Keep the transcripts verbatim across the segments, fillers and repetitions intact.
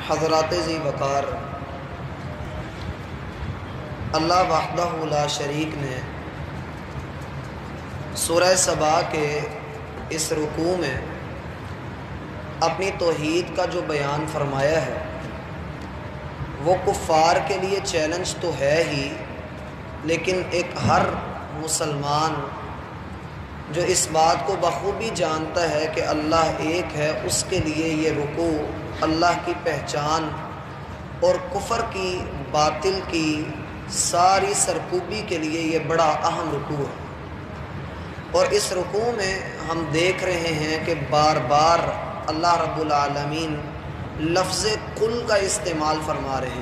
حضرات ذی وقار، اللہ وحدہ لا شریک نے سورہ سبا کے اس رکوع میں اپنی توحید کا جو بیان فرمایا ہے وہ کفار کے لیے چیلنج تو ہے ہی، لیکن ایک ہر مسلمان جو اس بات کو بخوبی جانتا ہے کہ اللہ ایک ہے، اس کے لیے یہ رکوع اللہ کی پہچان اور کفر کی باطل کی ساری سرکوبی کے لیے یہ بڑا اہم رکوع ہے۔ اور اس رکوع میں ہم دیکھ رہے ہیں کہ بار بار اللہ رب العالمین لفظ کل کا استعمال فرما رہے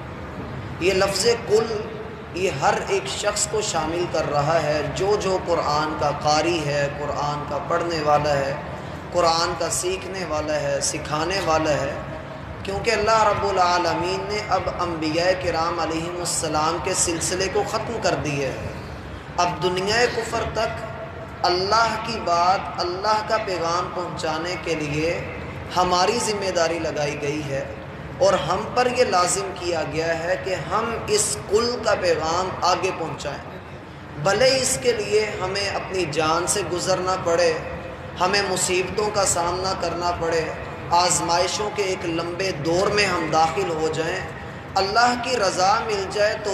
ہیں۔ یہ لفظ کل یہ ہر ایک شخص کو شامل کر رہا ہے، جو جو قرآن کا قاری ہے، قرآن کا پڑھنے والا ہے، قرآن کا سیکھنے والا ہے، سکھانے والا ہے، کیونکہ اللہ رب العالمین نے اب انبیاء کرام علیہم السلام کے سلسلے کو ختم کر دیا ہے۔ اب دنیا کفر تک اللہ کی بات، اللہ کا پیغام پہنچانے کے لیے ہماری ذمہ داری لگائی گئی ہے، اور ہم پر یہ لازم کیا گیا ہے کہ ہم اس کل کا پیغام آگے پہنچائیں، بھلے اس کے لیے ہمیں اپنی جان سے گزرنا پڑے، ہمیں مصیبتوں کا سامنا کرنا پڑے، آزمائشوں کے ایک لمبے دور میں ہم داخل ہو جائیں۔ اللہ کی رضا مل جائے تو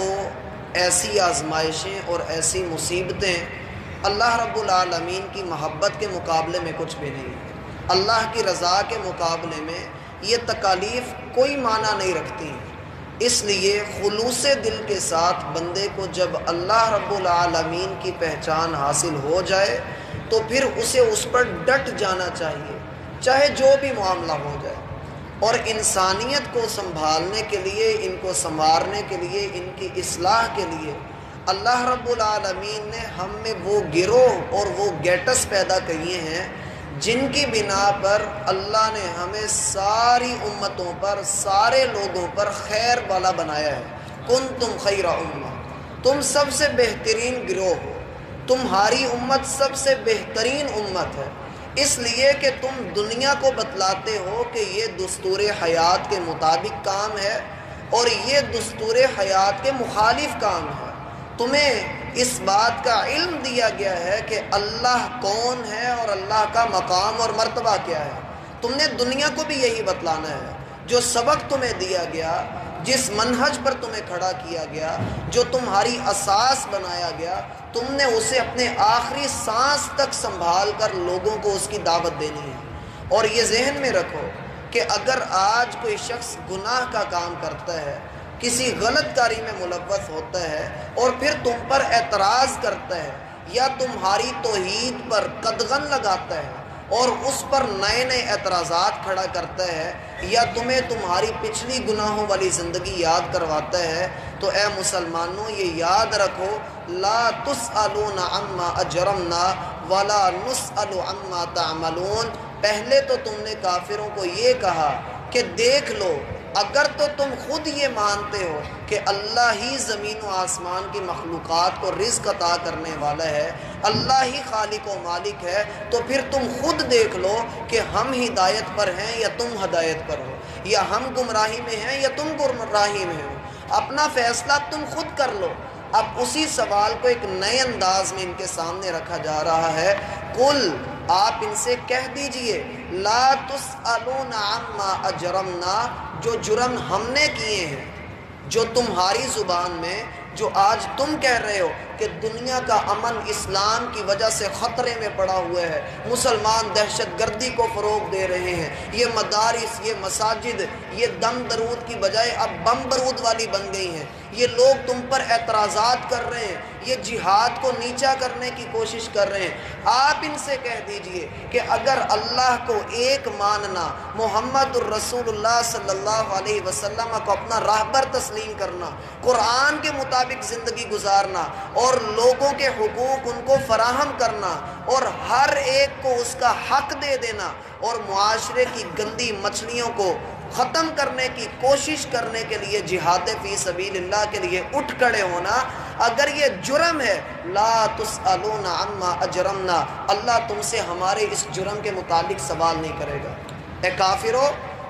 ایسی آزمائشیں اور ایسی مصیبتیں اللہ رب العالمین کی محبت کے مقابلے میں کچھ بھی نہیں ہے۔ اللہ کی رضا کے مقابلے میں یہ تکالیف کوئی معنی نہیں رکھتی، اس لیے خلوص دل کے ساتھ بندے کو جب اللہ رب العالمین کی پہچان حاصل ہو جائے تو پھر اسے اس پر ڈٹ جانا چاہیے، چاہے جو بھی معاملہ ہو جائے۔ اور انسانیت کو سنبھالنے کے لیے، ان کو سنوارنے کے لیے، ان کی اصلاح کے لیے اللہ رب العالمین نے ہم میں وہ گروہ اور وہ گیٹس پیدا کیے ہیں جن کی بنا پر اللہ نے ہمیں ساری امتوں پر، سارے لوگوں پر خیر والا بنایا ہے۔ کنتم خیر امہ، تم سب سے بہترین گروہ ہو، تمہاری امت سب سے بہترین امت ہے، اس لیے کہ تم دنیا کو بتلاتے ہو کہ یہ دستور حیات کے مطابق کام ہے اور یہ دستور حیات کے مخالف کام ہے۔ تمہیں اس بات کا علم دیا گیا ہے کہ اللہ کون ہے اور اللہ کا مقام اور مرتبہ کیا ہے۔ تم نے دنیا کو بھی یہی بتلانا ہے۔ جو سبق تمہیں دیا گیا، جس منہج پر تمہیں کھڑا کیا گیا، جو تمہاری اساس بنایا گیا، تم نے اسے اپنے آخری سانس تک سنبھال کر لوگوں کو اس کی دعوت دینی ہے۔ اور یہ ذہن میں رکھو کہ اگر آج کوئی شخص گناہ کا کام کرتا ہے، کسی غلط کاری میں ملوث ہوتا ہے اور پھر تم پر اعتراض کرتا ہے یا تمہاری توحید پر قدغن لگاتا ہے اور اس پر نئے نئے اعتراضات کھڑا کرتا ہے یا تمہیں تمہاری پچھلی گناہوں والی زندگی یاد کرواتا ہے، تو اے مسلمانوں یہ یاد رکھو، لا تسألون عما اجرمنا ولا نسأل عما تعملون۔ پہلے تو تم نے کافروں کو یہ کہا کہ دیکھ لو، اگر تو تم خود یہ مانتے ہو کہ اللہ ہی زمین و آسمان کی مخلوقات کو رزق عطا کرنے والا ہے، اللہ ہی خالق و مالک ہے، تو پھر تم خود دیکھ لو کہ ہم ہدایت پر ہیں یا تم ہدایت پر ہو، یا ہم گمراہی میں ہیں یا تم گمراہی میں ہو۔ اپنا فیصلہ تم خود کر لو۔ اب اسی سوال کو ایک نئے انداز میں ان کے سامنے رکھا جا رہا ہے۔ قل، آپ ان سے کہہ دیجئے، لا تسألون عما اجرمنا، جو جرم ہم نے کیے ہیں، جو تمہاری زبان میں، جو آج تم کہہ رہے ہو کہ دنیا کا امن اسلام کی وجہ سے خطرے میں پڑا ہوا ہے، مسلمان دہشت گردی کو فروغ دے رہے ہیں، یہ مدارس، یہ مساجد، یہ دم درود کی بجائے اب بم برود والی بن گئی ہیں، یہ لوگ تم پر اعتراضات کر رہے ہیں، یہ جہاد کو نیچا کرنے کی کوشش کر رہے ہیں۔ آپ ان سے کہہ دیجئے کہ اگر اللہ کو ایک ماننا، محمد الرسول اللہ صلی اللہ علیہ وسلم کو اپنا راہبر تسلیم کرنا، قرآن کے مطابق زندگی گزارنا اور لوگوں کے حقوق ان کو فراہم کرنا اور ہر ایک کو اس کا حق دے دینا اور معاشرے کی گندی مچھلیوں کو ختم کرنے کی کوشش کرنے کے لیے جہاد فی سبیل اللہ کے لیے اٹھ کھڑے ہونا، اگر یہ جرم ہے، لا تسألون عما اجرمنا، اللہ تم سے ہمارے اس جرم کے متعلق سوال نہیں کرے گا۔ اے کافرو،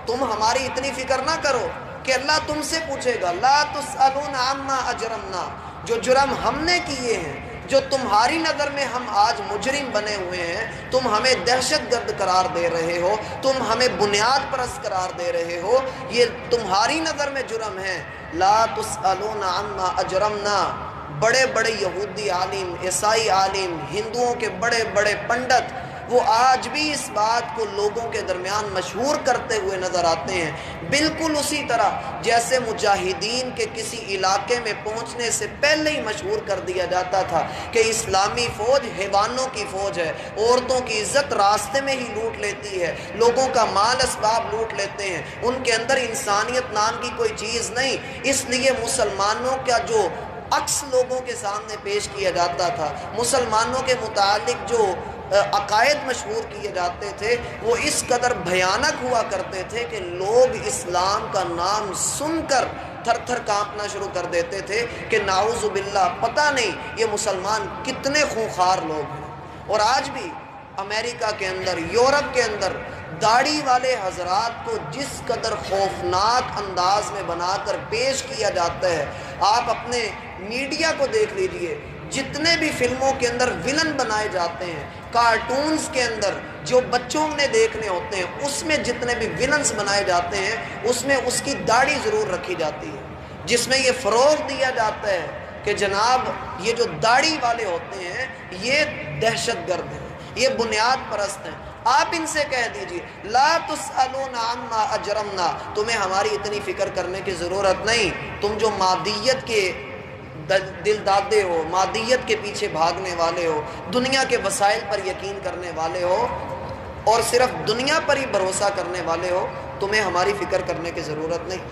تم ہماری اتنی فکر نہ کرو کہ اللہ تم سے پوچھے گا. لا تسألون عما اجرمنا، جو جرم ہم نے کیے ہیں، جو تمہاری نظر میں ہم آج مجرم بنے ہوئے ہیں، تم ہمیں دہشت گرد قرار دے رہے ہو، تم ہمیں بنیاد پرست قرار دے رہے ہو، یہ تمہاری نظر میں جرم ہے. لا تسألون عما اجرمنا. بڑے بڑے یہودی عالم، عیسائی عالم، ہندوؤں کے بڑے بڑے پنڈت، وہ آج بھی اس بات کو لوگوں کے درمیان مشہور کرتے ہوئے نظر آتے ہیں، بالکل اسی طرح جیسے مجاہدین کے کسی علاقے میں پہنچنے سے پہلے ہی مشہور کر دیا جاتا تھا کہ اسلامی فوج حیوانوں کی فوج ہے، عورتوں کی عزت راستے میں ہی لوٹ لیتی ہے، لوگوں کا مال اسباب لوٹ لیتے ہیں، ان کے اندر انسانیت نام کی کوئی چیز نہیں. اس لیے مسلمانوں کا جو عکس لوگوں کے سامنے پیش کیا جاتا تھا، مسلمانوں کے متعلق جو عقائد مشہور کیے جاتے تھے، وہ اس قدر بھیانک ہوا کرتے تھے کہ لوگ اسلام کا نام سن کر تھر تھر کانپنا شروع کر دیتے تھے کہ نعوذ باللہ، پتہ نہیں یہ مسلمان کتنے خونخوار لوگ ہیں. اور آج بھی امریکہ کے اندر، یورپ کے اندر داڑھی والے حضرات کو جس قدر خوفناک انداز میں بنا کر پیش کیا جاتا ہے، آپ اپنے میڈیا کو دیکھ لیجئے، جتنے بھی فلموں کے اندر ولن بنائے جاتے ہیں، کارٹونز کے اندر جو بچوں نے دیکھنے ہوتے ہیں، اس میں جتنے بھی ولنز بنائے جاتے ہیں، اس میں اس کی داڑھی ضرور رکھی جاتی ہے، جس میں یہ فروغ دیا جاتا ہے کہ جناب یہ جو داڑھی والے ہوتے ہیں یہ دہشت گرد ہیں، یہ بنیاد پرست ہیں. آپ ان سے کہہ دیجئے لا تسألون عما اجرمنا، تمہیں ہماری اتنی فکر کرنے کی ضرورت نہیں. تم جو مادیت کے دل دادے ہو، مادیت کے پیچھے بھاگنے والے ہو، دنیا کے وسائل پر یقین کرنے والے ہو اور صرف دنیا پر ہی بھروسہ کرنے والے ہو، تمہیں ہماری فکر کرنے کی ضرورت نہیں.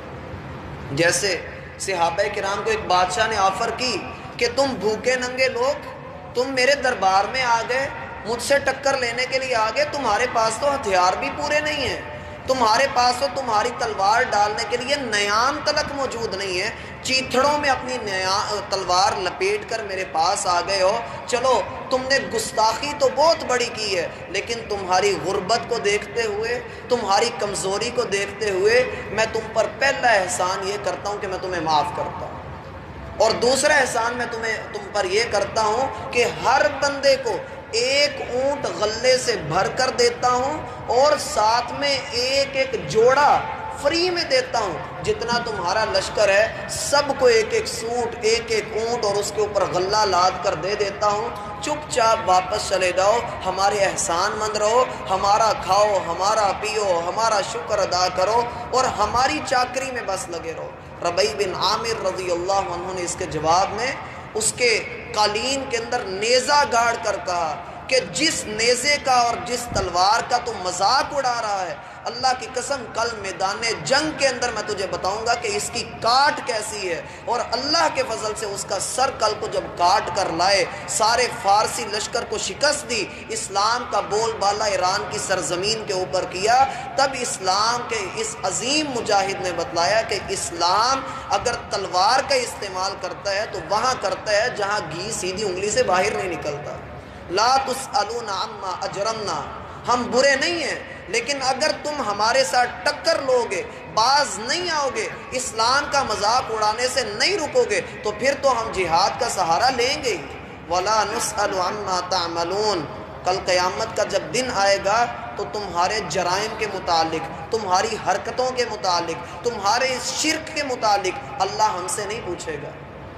جیسے صحابہ کرام کو ایک بادشاہ نے آفر کی کہ تم بھوکے ننگے لوگ، تم میرے دربار میں آ گئے، مجھ سے ٹکر لینے کے لیے آ گئے، تمہارے پاس تو ہتھیار بھی پورے نہیں ہیں، تمہارے پاس تو تمہاری تلوار ڈالنے کے لیے نیام تلک موجود نہیں ہے، چیتھڑوں میں اپنی تلوار لپیٹ کر میرے پاس آ گئے ہو. چلو تم نے گستاخی تو بہت بڑی کی ہے، لیکن تمہاری غربت کو دیکھتے ہوئے، تمہاری کمزوری کو دیکھتے ہوئے میں تم پر پہلا احسان یہ کرتا ہوں کہ میں تمہیں معاف کرتا ہوں، اور دوسرا احسان میں تمہیں تم پر یہ کرتا ہوں کہ ہر بندے کو ایک اونٹ غلے سے بھر کر دیتا ہوں اور ساتھ میں ایک ایک جوڑا فری میں دیتا ہوں. جتنا تمہارا لشکر ہے سب کو ایک ایک سوٹ، ایک ایک اونٹ اور اس کے اوپر غلہ لاد کر دے دیتا ہوں. چپ چاپ واپس چلے جاؤ، ہمارے احسان مند رہو، ہمارا کھاؤ، ہمارا پیو، ہمارا شکر ادا کرو اور ہماری چاکری میں بس لگے رہو. ربیع بن عامر رضی اللہ عنہ نے اس کے جواب میں اس کے قالین کے اندر نیزہ گاڑ کر کہا کہ جس نیزے کا اور جس تلوار کا تو مذاق اڑا رہا ہے، اللہ کی قسم کل میدان جنگ کے اندر میں تجھے بتاؤں گا کہ اس کی کاٹ کیسی ہے. اور اللہ کے فضل سے اس کا سر کل کو جب کاٹ کر لائے، سارے فارسی لشکر کو شکست دی، اسلام کا بول بالا ایران کی سرزمین کے اوپر کیا، تب اسلام کے اس عظیم مجاہد نے بتلایا کہ اسلام اگر تلوار کا استعمال کرتا ہے تو وہاں کرتا ہے جہاں گھی سیدھی انگلی سے باہر نہیں نکلتا. لا تسألون عما اجرمنا، ہم برے نہیں ہیں، لیکن اگر تم ہمارے ساتھ ٹکر لوگے، باز نہیں آؤ گے، اسلام کا مذاق اڑانے سے نہیں رکو گے، تو پھر تو ہم جہاد کا سہارا لیں گے ہی. وَلَا نُسْأَلُ عَمَّا تَعْمَلُونَ، کل قیامت کا جب دن آئے گا تو تمہارے جرائم کے متعلق، تمہاری حرکتوں کے متعلق، تمہارے اس شرک کے متعلق اللہ ہم سے نہیں پوچھے گا.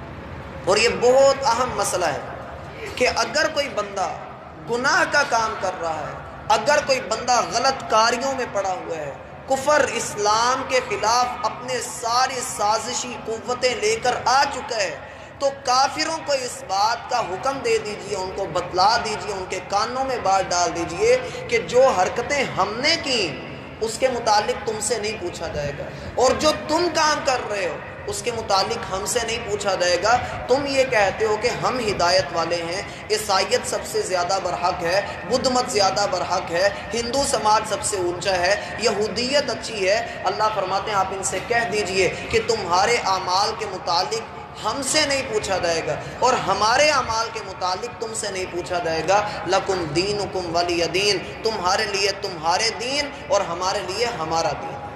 اور یہ بہت اہم مسئلہ ہے کہ اگر کوئی بندہ گناہ کا کام کر رہا ہے، اگر کوئی بندہ غلط کاریوں میں پڑا ہوا ہے، کفر اسلام کے خلاف اپنے ساری سازشی قوتیں لے کر آ چکا ہے، تو کافروں کو اس بات کا حکم دے دیجئے، ان کو بتلا دیجئے، ان کے کانوں میں بات ڈال دیجئے کہ جو حرکتیں ہم نے کی اس کے متعلق تم سے نہیں پوچھا جائے گا، اور جو تم کام کر رہے ہو اس کے متعلق ہم سے نہیں پوچھا جائے گا. تم یہ کہتے ہو کہ ہم ہدایت والے ہیں، عیسائیت سب سے زیادہ برحق ہے، بدھ مت زیادہ برحق ہے، ہندو سماج سب سے اونچا ہے، یہودیت اچھی ہے. اللہ فرماتے ہیں آپ ان سے کہہ دیجئے کہ تمہارے اعمال کے متعلق ہم سے نہیں پوچھا جائے گا اور ہمارے اعمال کے متعلق تم سے نہیں پوچھا جائے گا. لکم دینکم ولی دین، تمہارے لیے تمہارے دین اور ہمارے لیے ہمارا دین.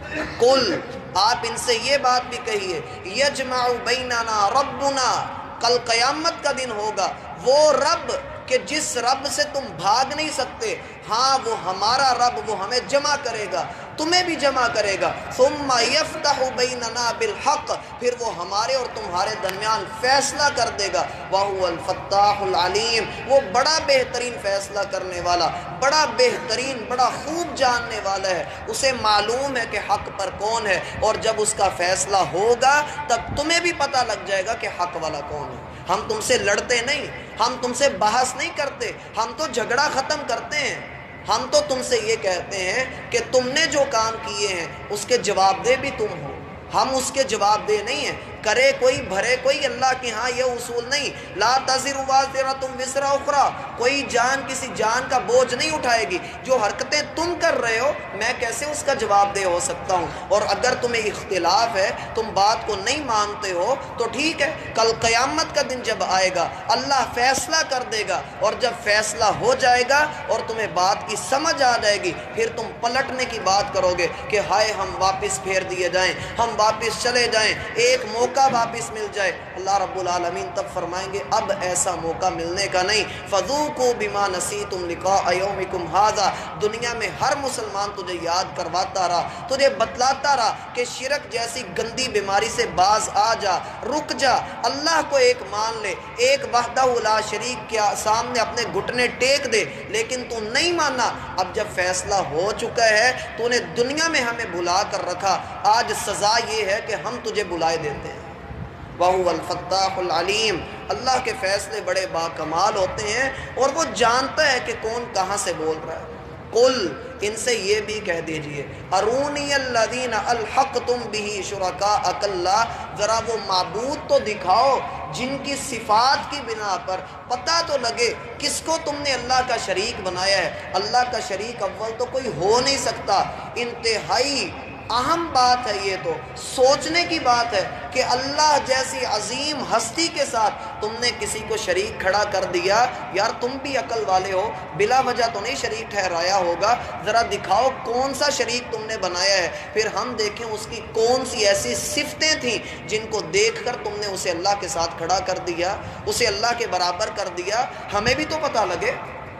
قل آپ ان سے یہ بات بھی کہیے یجمع بیننا ربنا، کل قیامت کا دن ہوگا، وہ رب کہ جس رب سے تم بھاگ نہیں سکتے، ہاں وہ ہمارا رب، وہ ہمیں جمع کرے گا، تمہیں بھی جمع کرے گا۔ ثم یفتح بیننا بالحق، پھر وہ ہمارے اور تمہارے درمیان فیصلہ کر دے گا۔ وہو الفتاح العلیم، وہ بڑا بہترین فیصلہ کرنے والا، بڑا بہترین، بڑا خوب جاننے والا ہے، اسے معلوم ہے کہ حق پر کون ہے، اور جب اس کا فیصلہ ہوگا تب تمہیں بھی پتہ لگ جائے گا کہ حق والا کون ہے۔ ہم تم سے لڑتے نہیں، ہم تم سے بحث نہیں کرتے، ہم تو جھگڑا ختم کرتے ہیں۔ ہم تو تم سے یہ کہتے ہیں کہ تم نے جو کام کیے ہیں اس کے جواب دہ بھی تم ہو، ہم اس کے جواب دہ نہیں ہیں۔ کرے کوئی بھرے کوئی، اللہ کے ہاں یہ اصول نہیں، لا تزر وازرۃ وزر اخری، کوئی جان کسی جان کا بوجھ نہیں اٹھائے گی۔ جو حرکتیں تم کر رہے ہو میں کیسے اس کا جواب دہ ہو سکتا ہوں؟ اور اگر تمہیں اختلاف ہے، تم بات کو نہیں مانتے ہو تو ٹھیک ہے، کل قیامت کا دن جب آئے گا اللہ فیصلہ کر دے گا، اور جب فیصلہ ہو جائے گا اور تمہیں بات کی سمجھ آ جائے گی، پھر تم پلٹنے کی بات کرو گے کہ ہائے ہم واپس پھیر دیے جائیں، ہم واپس چلے جائیں، ایک موقع واپس مل جائے۔ اللہ رب العالمین تب فرمائیں گے اب ایسا موقع ملنے کا نہیں۔ فذوقوا بما نسیتم لقاء یومکم ھذا، دنیا میں ہر مسلمان تجھے یاد کرواتا رہا، تجھے بتلاتا رہا کہ شرک جیسی گندی بیماری سے باز آ جا، رک جا، اللہ کو ایک مان لے، ایک وحدہ لا شریک کے سامنے اپنے گھٹنے ٹیک دے، لیکن تو نہیں مانا۔ اب جب فیصلہ ہو چکا ہے تو نے دنیا میں ہمیں بلا کر رکھا، آج سزا یہ ہے کہ ہم تجھے بلائے دیتے ہیں۔ وَهُوَ الْفَتَّاحُ الْعَلِيمُ، اللہ کے فیصلے بڑے باکمال ہوتے ہیں اور وہ جانتا ہے کہ کون کہاں سے بول رہا ہے۔ قل، ان سے یہ بھی کہہ دیجئے، ارونی الذین الحقتم بہ شرکاء کلا، ذرا وہ معبود تو دکھاؤ جن کی صفات کی بنا پر پتہ تو لگے کس کو تم نے اللہ کا شریک بنایا ہے۔ اللہ کا شریک اول تو کوئی ہو نہیں سکتا، انتہائی اہم بات ہے، یہ تو سوچنے کی بات ہے کہ اللہ جیسی عظیم ہستی کے ساتھ تم نے کسی کو شریک کھڑا کر دیا۔ یار تم بھی عقل والے ہو، بلا وجہ تو نہیں شریک ٹھہرایا ہوگا، ذرا دکھاؤ کون سا شریک تم نے بنایا ہے، پھر ہم دیکھیں اس کی کون سی ایسی صفتیں تھیں جن کو دیکھ کر تم نے اسے اللہ کے ساتھ کھڑا کر دیا، اسے اللہ کے برابر کر دیا۔ ہمیں بھی تو پتہ لگے۔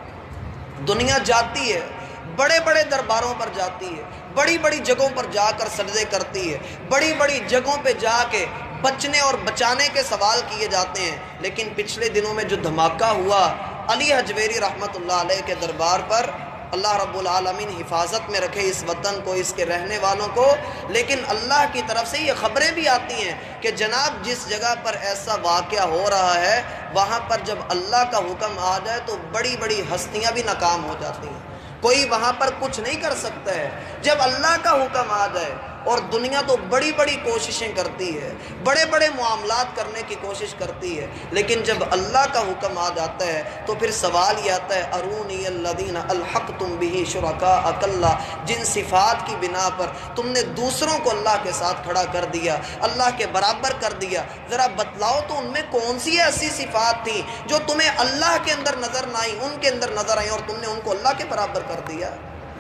دنیا جاتی ہے، بڑے بڑے درباروں پر جاتی ہے، بڑی بڑی جگہوں پر جا کر سجدے کرتی ہے، بڑی بڑی جگہوں پہ جا کے بچنے اور بچانے کے سوال کیے جاتے ہیں، لیکن پچھلے دنوں میں جو دھماکہ ہوا علی حجویری رحمۃ اللہ علیہ کے دربار پر، اللہ رب العالمین حفاظت میں رکھے اس وطن کو، اس کے رہنے والوں کو، لیکن اللہ کی طرف سے یہ خبریں بھی آتی ہیں کہ جناب جس جگہ پر ایسا واقعہ ہو رہا ہے وہاں پر جب اللہ کا حکم آ جائے تو بڑی بڑی ہستیاں بھی ناکام ہو جاتی ہیں، کوئی وہاں پر کچھ نہیں کر سکتا ہے۔ جب اللہ کا حکم آ جائے، اور دنیا تو بڑی بڑی کوششیں کرتی ہے، بڑے بڑے معاملات کرنے کی کوشش کرتی ہے، لیکن جب اللہ کا حکم آ جاتا ہے تو پھر سوال یہ آتا ہے ارونی الذین الحقتم بہ شرکاء کلا، جن صفات کی بنا پر تم نے دوسروں کو اللہ کے ساتھ کھڑا کر دیا، اللہ کے برابر کر دیا، ذرا بتلاؤ تو ان میں کون سی ایسی صفات تھیں جو تمہیں اللہ کے اندر نظر نہ آئی، ان کے اندر نظر آئی اور تم نے ان کو اللہ کے برابر کر دیا۔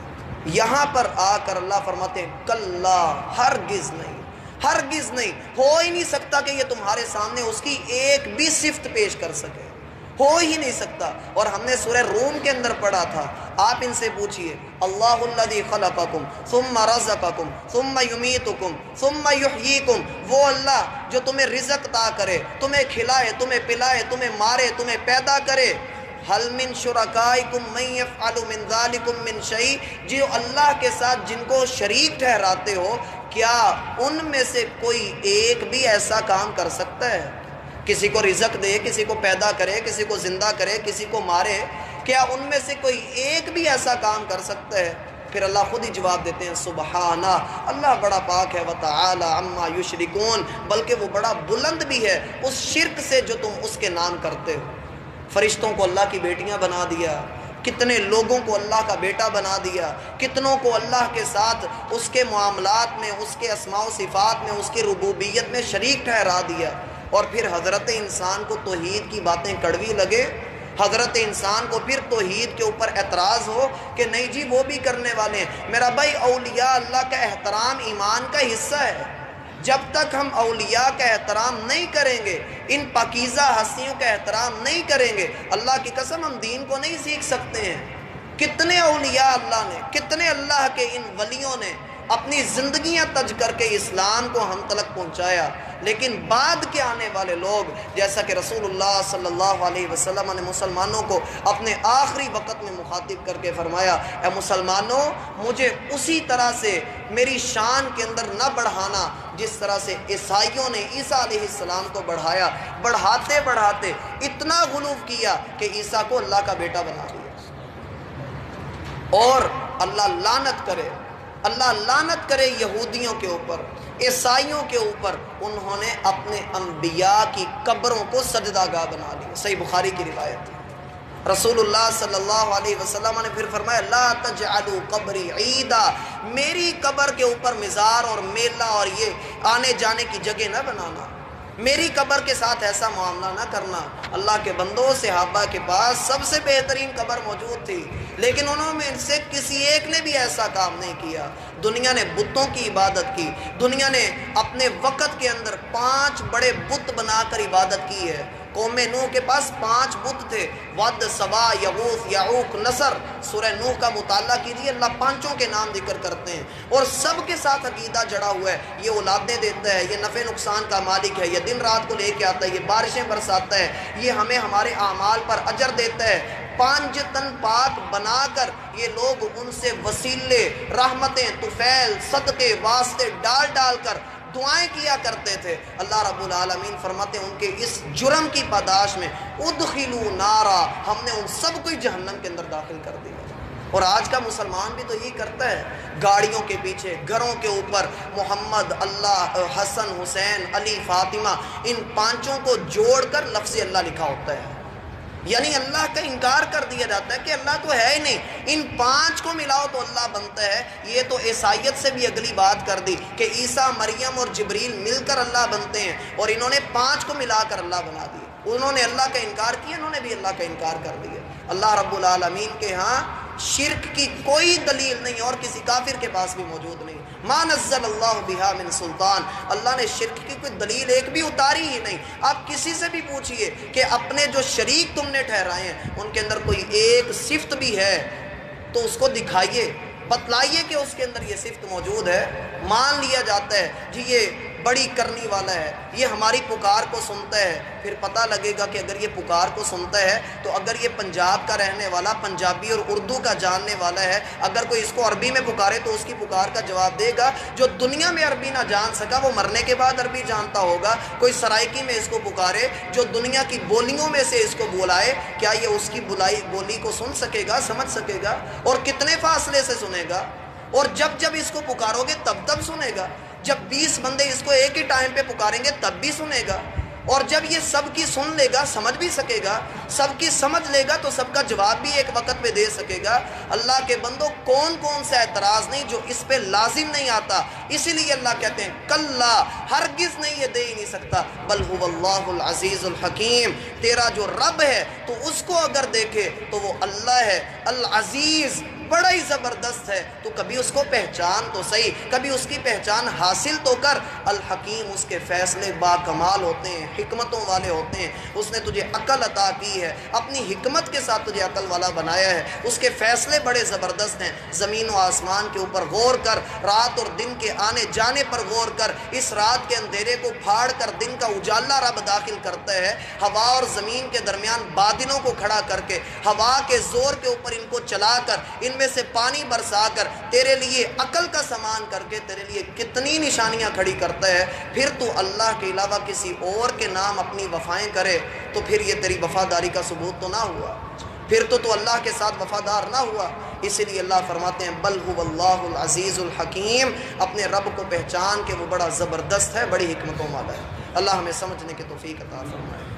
یہاں پر آ کر اللہ فرماتے ہیں کلا، ہرگز نہیں، ہرگز نہیں، ہو ہی نہیں سکتا کہ یہ تمہارے سامنے اس کی ایک بھی صفت پیش کر سکے، ہو ہی نہیں سکتا۔ اور ہم نے سورہ روم کے اندر پڑھا تھا، آپ ان سے پوچھئے اللہ الذی خلقکم ثم رزقکم ثم یمیتکم ثم یحییکم، وہ اللہ جو تمہیں رزق عطا کرے، تمہیں کھلائے، تمہیں پلائے، تمہیں مارے، تمہیں پیدا کرے۔ حل من شرکائکم من یفعل من ذالکم من شیء، جو اللہ کے ساتھ جن کو شریک ٹھہراتے ہو، کیا ان میں سے کوئی ایک بھی ایسا کام کر سکتا ہے؟ کسی کو رزق دے، کسی کو پیدا کرے، کسی کو زندہ کرے، کسی کو مارے، کیا ان میں سے کوئی ایک بھی ایسا کام کر سکتا ہے؟ پھر اللہ خود ہی جواب دیتے ہیں سبحانہ، اللہ بڑا پاک ہے، وتعالی عما یشرکون، بلکہ وہ بڑا بلند بھی ہے اس شرک سے جو تم اس کے نام کرتے ہو۔ فرشتوں کو اللہ کی بیٹیاں بنا دیا، کتنے لوگوں کو اللہ کا بیٹا بنا دیا، کتنوں کو اللہ کے ساتھ اس کے معاملات میں، اس کے اسماء و صفات میں، اس کی ربوبیت میں شریک ٹھہرا دیا، اور پھر حضرت انسان کو توحید کی باتیں کڑوی لگے، حضرت انسان کو پھر توحید کے اوپر اعتراض ہو کہ نہیں جی وہ بھی کرنے والے ہیں۔ میرا بھائی اولیاء اللہ کا احترام ایمان کا حصہ ہے۔ جب تک ہم اولیاء کا احترام نہیں کریں گے، ان پاکیزہ ہستیوں کا احترام نہیں کریں گے، اللہ کی قسم ہم دین کو نہیں سیکھ سکتے ہیں۔ کتنے اولیاء اللہ نے، کتنے اللہ کے ان ولیوں نے اپنی زندگیاں تج کر کے اسلام کو ہم تلک پہنچایا، لیکن بعد کے آنے والے لوگ، جیسا کہ رسول اللہ صلی اللہ علیہ وسلم نے مسلمانوں کو اپنے آخری وقت میں مخاطب کر کے فرمایا، اے مسلمانوں مجھے اسی طرح سے میری شان کے اندر نہ بڑھانا جس طرح سے عیسائیوں نے عیسیٰ علیہ السلام کو بڑھایا، بڑھاتے بڑھاتے اتنا غلو کیا کہ عیسیٰ کو اللہ کا بیٹا بنا دیا۔ اور اللہ لعنت کرے، اللہ لعنت کرے یہودیوں کے اوپر، عیسائیوں کے اوپر، انہوں نے اپنے انبیاء کی قبروں کو سجدہ گاہ بنا لیا۔ صحیح بخاری کی روایت ہے۔ رسول اللہ صلی اللہ علیہ وسلم نے پھر فرمایا لا تجعلوا قبری عیدا، میری قبر کے اوپر مزار اور میلہ اور یہ آنے جانے کی جگہ نہ بنانا، میری قبر کے ساتھ ایسا معاملہ نہ کرنا۔ اللہ کے بندوں، صحابہ کے پاس سب سے بہترین قبر موجود تھی، لیکن انہوں میں سے کسی ایک نے بھی ایسا کام نہیں کیا۔ دنیا نے بتوں کی عبادت کی، دنیا نے اپنے وقت کے اندر پانچ بڑے بت بنا کر عبادت کی ہے۔ قوم نوح کے پاس پانچ بت تھے، ود، سوا، یغوث، یعوق، نصر۔ سورہ نوح کا مطالعہ کیجیے، اللہ پانچوں کے نام ذکر کرتے ہیں، اور سب کے ساتھ عقیدہ جڑا ہوا ہے، یہ اولادیں دیتا ہے، یہ نفع نقصان کا مالک ہے، یہ دن رات کو لے کے آتا ہے، یہ بارشیں برساتا ہے، یہ ہمیں ہمارے اعمال پر اجر دیتا ہے۔ پانچ تن پاک بنا کر یہ لوگ ان سے وسیلے، رحمتیں، طفیل، صدقے، واسطے ڈال ڈال کر دعائیں کیا کرتے تھے۔ اللہ رب العالمین فرماتے ہیں ان کے اس جرم کی پاداش میں ادخلوا نارا، ہم نے ان سب کو جہنم کے اندر داخل کر دیا۔ اور آج کا مسلمان بھی تو یہی کرتا ہے، گاڑیوں کے پیچھے، گھروں کے اوپر محمد، اللہ، حسن، حسین، علی، فاطمہ، ان پانچوں کو جوڑ کر لفظ اللہ لکھا ہوتا ہے، یعنی اللہ کا انکار کر دیا جاتا ہے کہ اللہ تو ہے ہی نہیں، ان پانچ کو ملاؤ تو اللہ بنتا ہے۔ یہ تو عیسائیت سے بھی اگلی بات کر دی کہ عیسیٰ، مریم اور جبریل مل کر اللہ بنتے ہیں، اور انہوں نے پانچ کو ملا کر اللہ بنا دیا۔ انہوں نے اللہ کا انکار کیا، انہوں نے بھی اللہ کا انکار کر دیا۔ اللہ رب العالمین کے ہاں شرک کی کوئی دلیل نہیں، اور کسی کافر کے پاس بھی موجود نہیں۔ ما نزل اللہ بہا من سلطان، اللہ نے شرک کی کوئی دلیل ایک بھی اتاری ہی نہیں۔ آپ کسی سے بھی پوچھئے کہ اپنے جو شریک تم نے ٹھہرائے ہیں ان کے اندر کوئی ایک صفت بھی ہے تو اس کو دکھائیے، بتلائیے کہ اس کے اندر یہ صفت موجود ہے۔ مان لیا جاتا ہے جی یہ بڑی کرنی والا ہے، یہ ہماری پکار کو سنتا ہے، پھر پتہ لگے گا کہ اگر یہ پکار کو سنتا ہے تو اگر یہ پنجاب کا رہنے والا، پنجابی اور اردو کا جاننے والا ہے، اگر کوئی اس کو عربی میں پکارے تو اس کی پکار کا جواب دے گا۔ جو دنیا میں عربی نہ جان سکا وہ مرنے کے بعد عربی جانتا ہوگا۔ کوئی سرائکی میں اس کو پکارے، جو دنیا کی بولیوں میں سے اس کو بلائے، کیا یہ اس کی بلائی بولی کو سن سکے گا، سمجھ سکے گا؟ اور کتنے فاصلے سے سنے گا؟ اور جب جب اس کو پکارو گے تب تب سنے گا، جب بیس بندے اس کو ایک ہی ٹائم پہ پکاریں گے تب بھی سنے گا، اور جب یہ سب کی سن لے گا، سمجھ بھی سکے گا، سب کی سمجھ لے گا تو سب کا جواب بھی ایک وقت پہ دے سکے گا۔ اللہ کے بندوں کون کون سا اعتراض نہیں جو اس پہ لازم نہیں آتا۔ اسی لیے اللہ کہتے ہیں کلا، ہرگز نہیں، یہ دے ہی نہیں سکتا، بل هو اللہ العزیز الحکیم، تیرا جو رب ہے تو اس کو اگر دیکھے تو وہ اللہ ہے العزیز، بڑا ہی زبردست ہے، تو کبھی اس کو پہچان تو صحیح، کبھی اس کی پہچان حاصل تو کر۔ الحکیم، اس کے فیصلے با کمال ہوتے ہیں، حکمتوں والے ہوتے ہیں۔ اس نے تجھے عقل عطا کی ہے، اپنی حکمت کے ساتھ تجھے عقل والا بنایا ہے، اس کے فیصلے بڑے زبردست ہیں۔ زمین و آسمان کے اوپر غور کر، رات اور دن کے آنے جانے پر غور کر، اس رات کے اندھیرے کو پھاڑ کر دن کا اجالا رب داخل کرتا ہے، ہوا اور زمین کے درمیان بادلوں کو کھڑا کر کے، ہوا کے زور کے اوپر ان کو چلا کر، ان میں سے پانی برسا کر، تیرے لیے عقل کا سامان کر کے تیرے لیے کتنی نشانیاں کھڑی کرتا ہے۔ پھر تو اللہ کے علاوہ کسی اور کے نام اپنی وفائیں کرے تو پھر یہ تیری وفاداری کا ثبوت تو نہ ہوا، پھر تو تو اللہ کے ساتھ وفادار نہ ہوا۔ اسی لیے اللہ فرماتے ہیں بل هو اللہ العزیز الحکیم، اپنے رب کو پہچان کہ وہ بڑا زبردست ہے، بڑی حکمتوں والا ہے۔ اللہ ہمیں سمجھنے کی توفیق عطا فرمائے۔